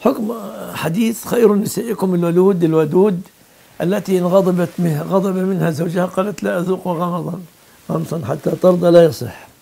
حكم حديث خير نسائكم الولود الودود التي إن غضب منها زوجها قالت لا أذوق غمصا حتى ترضى لا يصح.